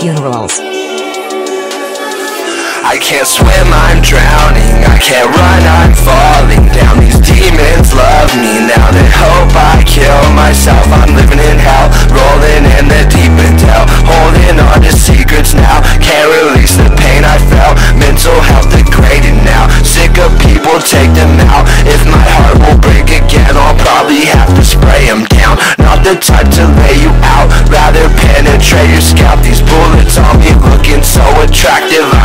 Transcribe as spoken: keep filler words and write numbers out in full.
Funerals. I can't swim, I'm drowning. I can't run, I'm falling down. These demons love me. Now they hope I kill myself. I'm living in hell, rolling in the deep end hell, holding on to secrets now. Can't release the pain I felt. Mental health degraded now. Sick of people, take them out. If my heart will break again, I'll probably have to spray them down. Not the type to lay you out, rather penetrate your scalp. These bullets on me looking so attractive.